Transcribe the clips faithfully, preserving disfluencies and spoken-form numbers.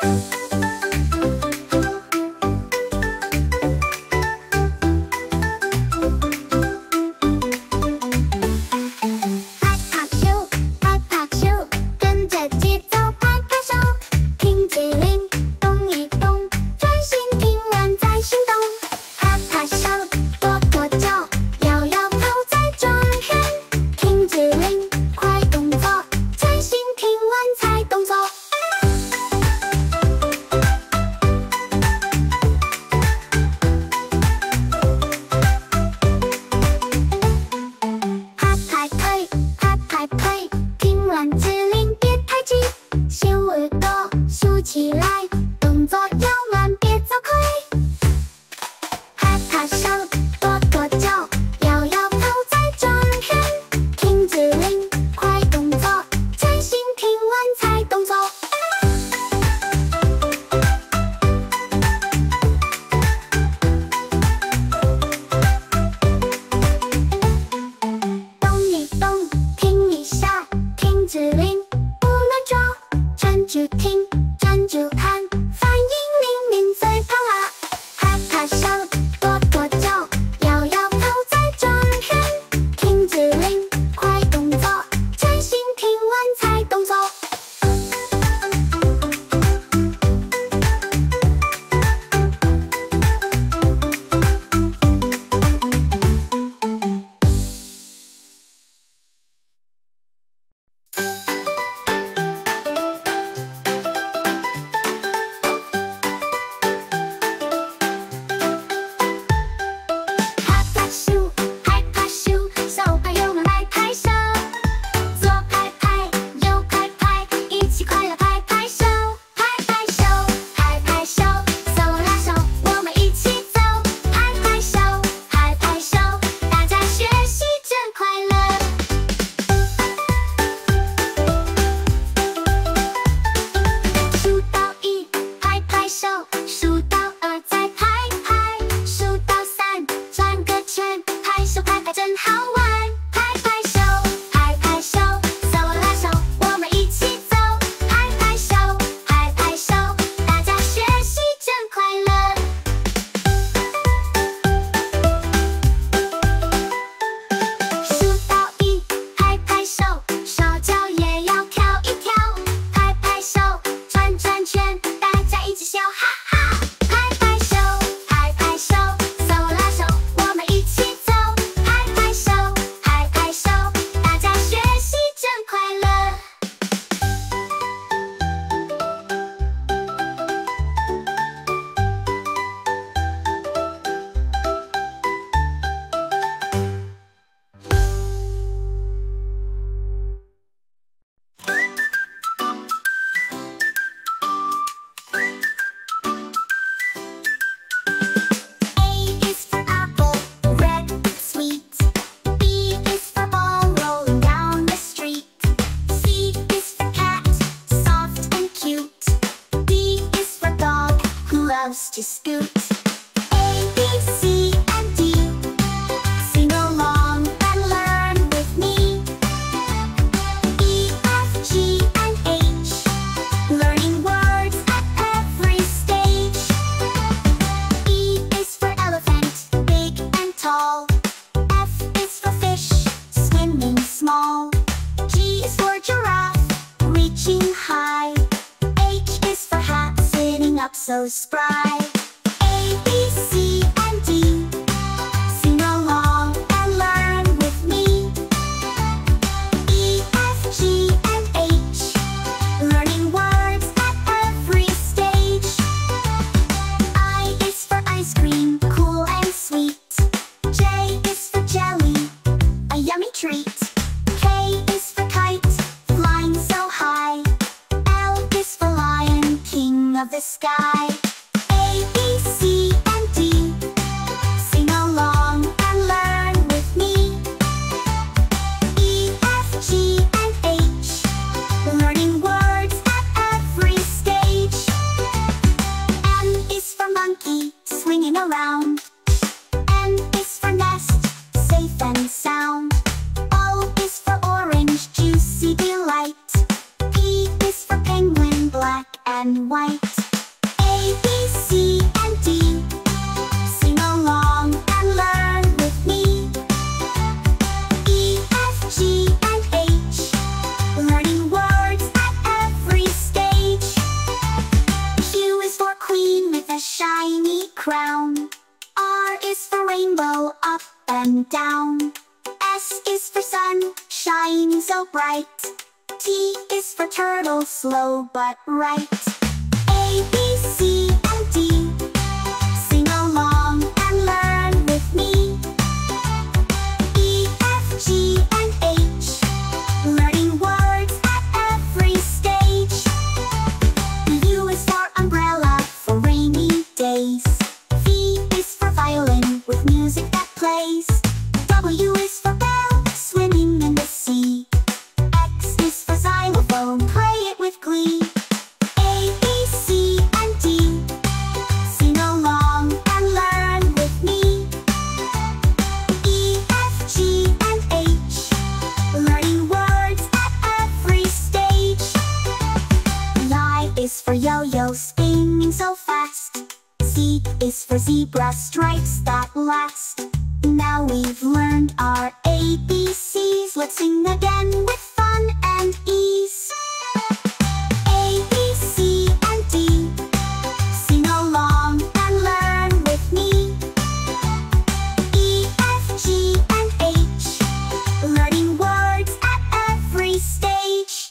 to scoot. A, B, C, and D. Sing along and learn with me. E, F, G, and H. Learning words at every stage. E is for elephant, big and tall. F is for fish, swimming small. G is for giraffe, reaching high. H is for hat, sitting up so spry. A, B, C, and D. Sing along and learn with me. E, F, G, and H. Learning words at every stage. I is for ice cream, cool and sweet. J is for jelly, a yummy treat. K is for kite, flying so high. L is for lion, king of the sky. A, B, C, and D. Sing along and learn with me. E, F, G, and H. Learning words at every stage. M is for monkey, swinging around. N is for nest, safe and sound. O is for orange, juicy delight. P is for penguin, black and and white. A, B, C, and D. Sing along and learn with me. E, F, G, and H. Learning words at every stage. Q is for queen with a shiny crown. R is for rainbow, up and down. S is for sun, shining so bright. T is for turtle, slow but right. A, B, C, and D. Sing along and learn with me. E, F, G, and H. Learning words at every stage. U is for umbrella, for rainy days. V is for violin, with music that plays. W is for bell, swimming in the sea. X is for xylophone, play it with glee. A, B, C, and D. Sing along and learn with me. E, F, G, and H. Learning words at every stage. Y is for yo-yo, spinning so fast. Z is for zebra, stripes that last. Now we've learned our A B Cs. Let's sing again with fun and ease. A, B, C, and D. Sing along and learn with me. E, F, G, and H. Learning words at every stage.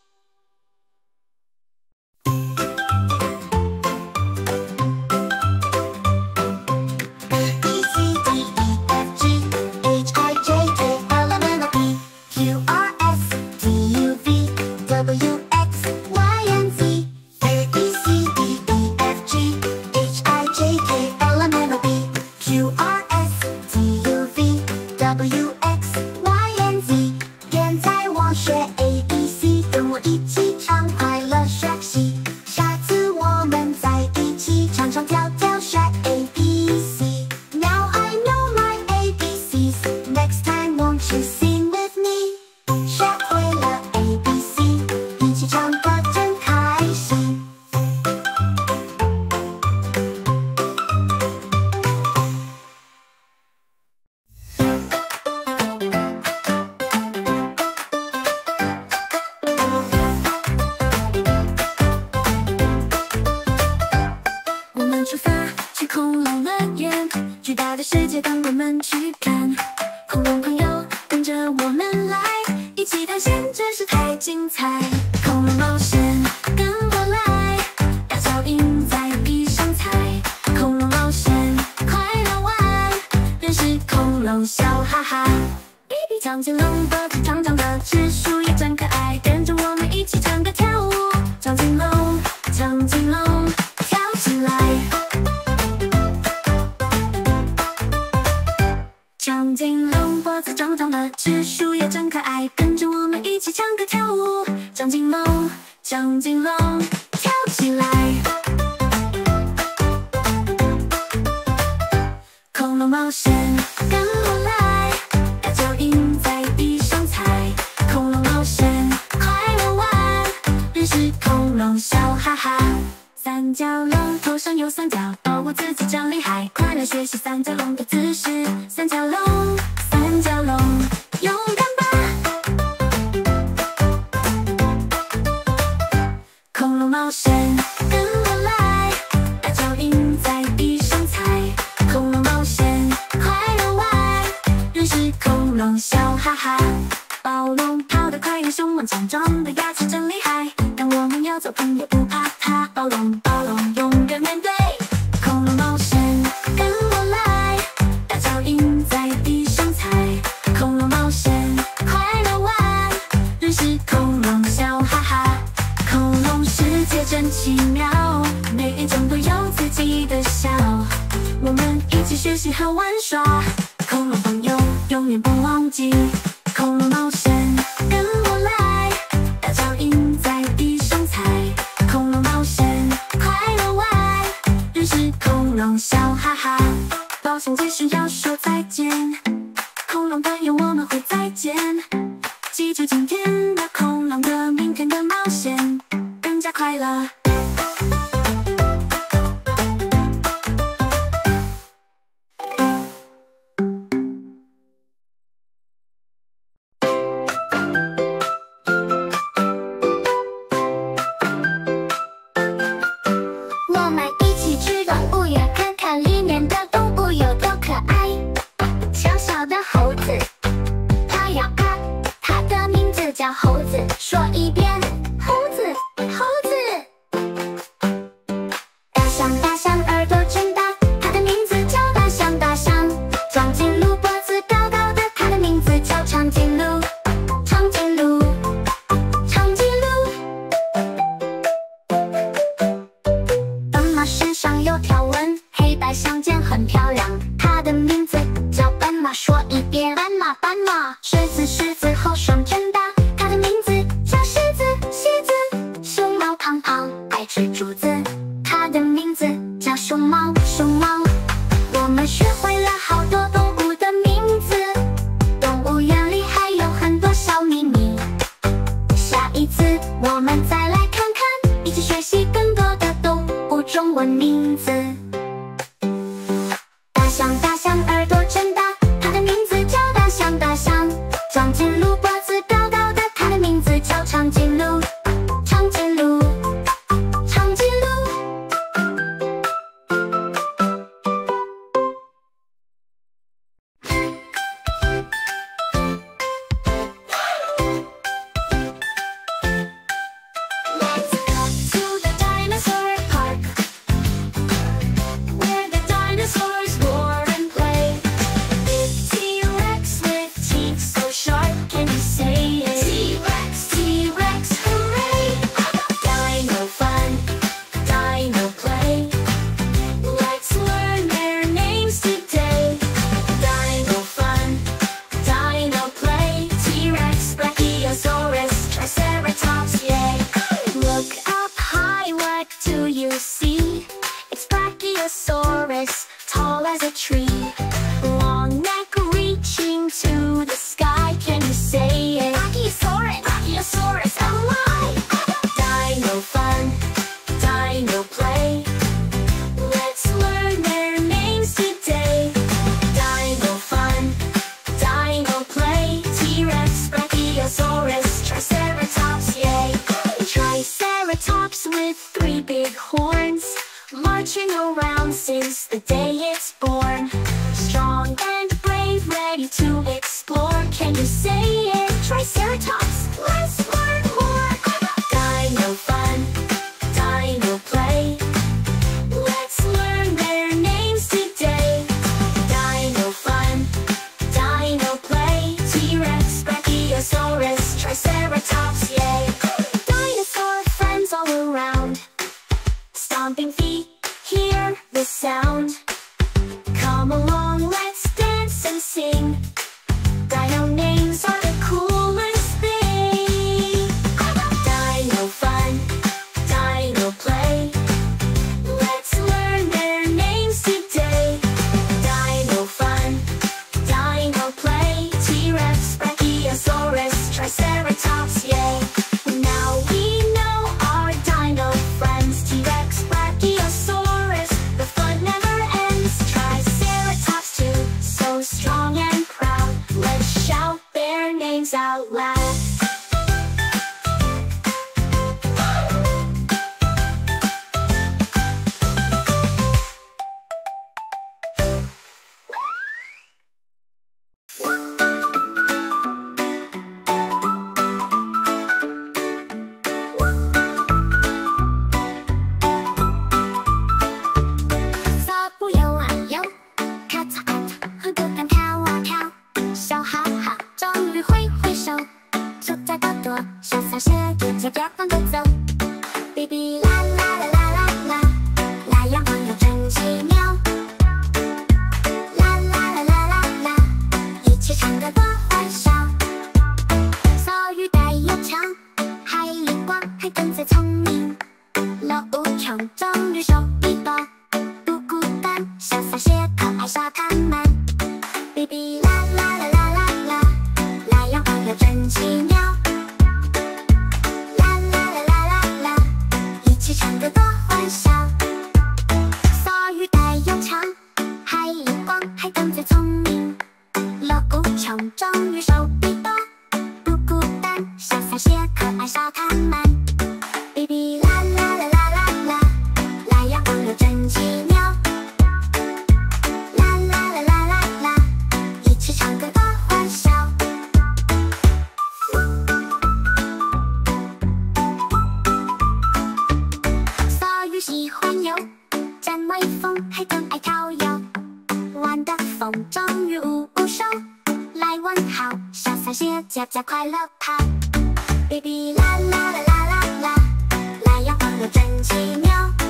长颈龙脖子长长的，吃树也真可爱，跟着我们一起唱歌跳舞。长颈龙，长颈龙，跳起来！长颈龙脖子长长的，吃树也真可爱，跟着我们一起唱歌跳舞。长颈龙，长颈龙，跳起来！恐龙冒险，跟我来！ 笑哈哈，三角龙头上有三角，保护自己真厉害。快来学习三角龙的姿势，三角龙，三角龙，勇敢吧！恐龙冒险，跟我来，大脚印在地上踩。恐龙冒险，快乐玩，认识恐龙，笑哈哈。暴龙跑得快，凶猛强壮的牙齿真厉害。 当我们要做朋友，不怕它。暴龙，暴龙，勇敢面对。恐龙冒险，跟我来，大脚印在地上踩。恐龙冒险，快乐玩，认识恐龙，笑哈哈。恐龙世界真奇妙，每一种都有自己的笑。我们一起学习和玩耍，恐龙朋友永远不忘记。恐龙冒险，跟我来，大脚印在地上踩。恐龙冒险，快乐玩，认识恐龙，笑哈哈。冒险结束要说再见，恐龙朋友我们会再见。记住今天的恐龙的，明天的冒险更加快乐。 我们一起去动物园看看里面的动物有多可爱。小小的猴子，它要嘎，它的名字叫猴子，说一遍，猴子，猴子。大象，大象耳朵真大，它的名字叫大象，大象。长颈鹿脖子高高的，它的名字叫长颈鹿，长颈鹿，长颈鹿。斑马身上有条纹，黑白相间很漂亮，它的名字叫斑马，说一遍，斑马，斑马。狮子，狮子后生真大，它的名字叫狮子，狮子。熊猫胖胖爱吃竹子，它的名字叫熊猫，熊猫。我们学会了好多动物的名字，动物园里还有很多小秘密。下一次我们再来看看，一起学习更多的动物中文名字。大象，大象耳朵真大，它的名字叫大象，大象。长颈鹿脖子高高的，它的名字叫长颈鹿，长颈鹿，长颈鹿。Let's go to the dinosaur park, where the dinosaurs roar and play. Big T-Rex with teeth so sharp, can you say it? T-Rex, T-Rex, hooray! Dino fun, dino play. Let's learn their names today. Dino fun, dino play. T-Rex, Brachiosaurus, Triceratops, yay! Look up high, what do you see? It's Brachiosaurus, tall as a tree. Long neck reaching to the sky, can you say it? Brachiosaurus, Brachiosaurus, alive! Dino fun, dino play. Let's learn their names today. Dino fun, dino play. T-Rex, Brachiosaurus, Triceratops, yay! Triceratops with three big horns, marching around since the day it's born. Strong and brave, ready to explore, can you say it? Triceratops, let's learn more. Dino fun, dino play. Let's learn their names today. Dino fun, dino play. T-Rex, Brachiosaurus, Triceratops, yay! Dinosaur friends all around, stomping feet, hear the sound. Come along, let's dance and sing. Dino names are the coolest thing. Dino fun, dino play. Let's learn their names today. Dino fun, dino play. T-Rex, Brachiosaurus, Triceratops, yay! Now we know our dino friends. T-Rex, Brachiosaurus, the fun never ends. Triceratops too, so strong and proud. Let's shout their names out loud. Baby, la la la la la la，来呀！ 风还更爱跳跃，玩的风终于无无手，来问好，小彩鞋家家快乐跑，哔哔啦啦啦啦啦啦，来呀朋友真奇妙，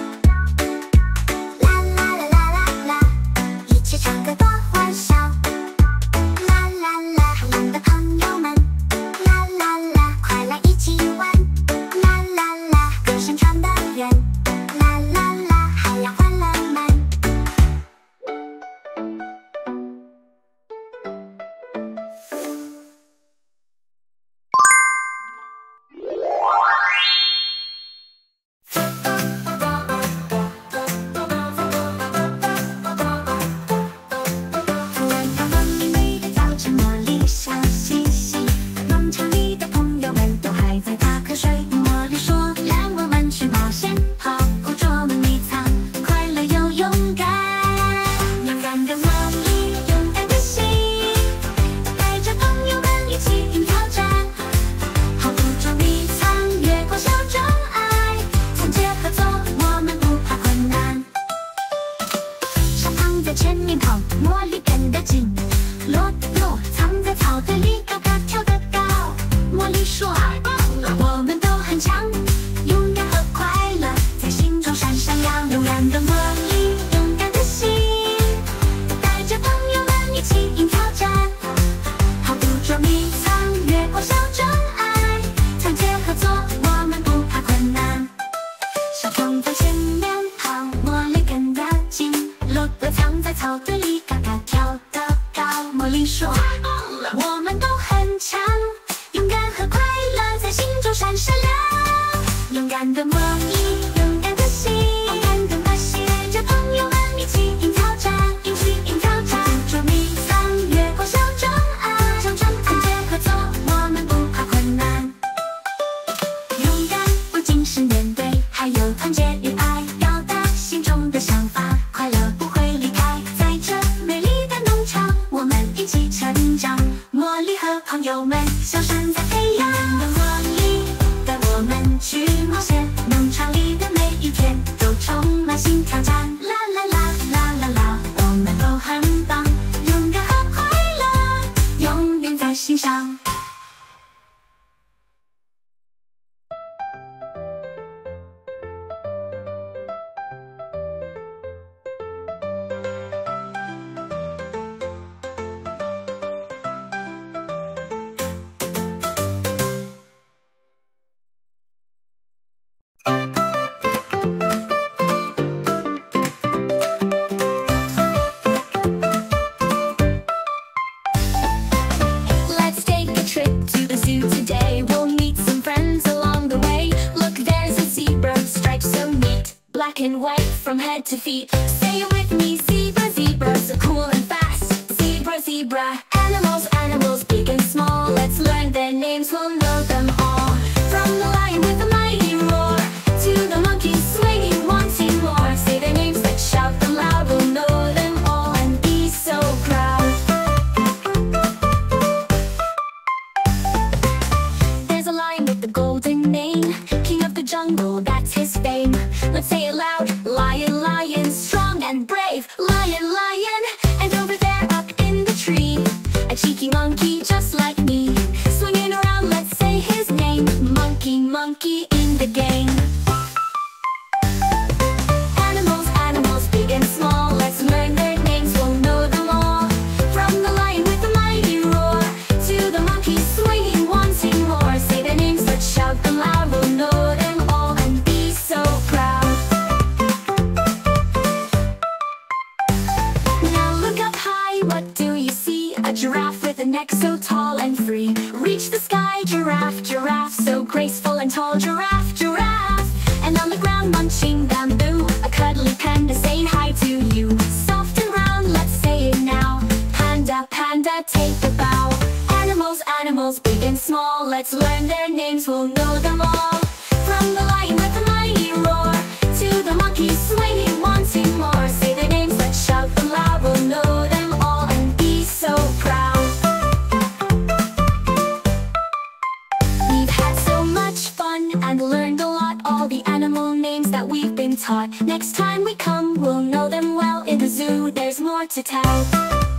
啦啦啦啦啦啦，一起唱歌多欢笑，啦啦啦，好玩的朋友们，啦啦啦，快来一起玩，啦啦啦，歌声传得远，啦啦啦，海洋欢乐满。前面跑，茉莉跟得紧，落落藏在草堆里，高高跳得高。茉莉说：“我们都很强，勇敢和快乐在心中闪闪亮。勇敢的茉莉，勇敢的心，带着朋友们一起迎挑战，好捕捉迷藏，越过小障碍，团结合作，我们不怕困难。小虫在前面跑，茉莉跟得紧。”落落藏在草堆里，嘎嘎跳得高。茉莉说：“我们都很强，勇敢和快乐在心中闪闪亮。勇敢的茉莉，勇敢的心，勇敢的茉莉，带着朋友们一起迎挑战，一起迎挑战，捕捉迷藏，越过小障碍，小障碍，团结合作，我们不怕困难。勇敢不仅是面对，还有团结与爱，表达心中的想法。”快乐不会离开，在这美丽的农场，我们一起成长。茉莉和朋友们，小山在飞扬。茉莉带我们去冒险，农场里的每一天都充满新挑战。啦啦啦啦啦啦，我们都很棒，勇敢和快乐永远在心上。Black and white from head to feet. Say it with me, zebra, zebra, so cool and fast. Zebra, zebra, animals, animals, big and small. Let's learn their names, we'll know them all. From the lion with a mighty roar, to the monkey swinging, wanting more. Say their names, let's shout them loud, we'll know them all and be so proud. There's a lion with the golden mane, king of the jungle, that's his fame. Let's say it loud, lion, lion, strong and brave. Lion, lion, and over there up in the tree, a cheeky monkey just like me. Swinging around, let's say his name. Monkey, monkey in the game. Animals, animals, big and small. Let's learn their names, we'll know them all. From the lion with a mighty roar, to the monkey swinging, wanting more. Say their names, let's shout them loud, we'll know them all and be so proud. What do you see? A giraffe with a neck so tall and free. Reach the sky, giraffe, giraffe, so graceful and tall. Giraffe, giraffe, and on the ground munching bamboo. A cuddly panda saying hi to you. Soft and round, let's say it now. Panda, panda, take a bow. Animals, animals, big and small. Let's learn their names, we'll know them all. From the lion with a mighty roar, to the monkey swinging, wanting more. Say their names, let's shout them loud, we'll know them all and be so proud. We've had so much fun and learned a lot, all the animal names that we've been taught. Next time we come, we'll know them well. In the zoo, there's more to tell.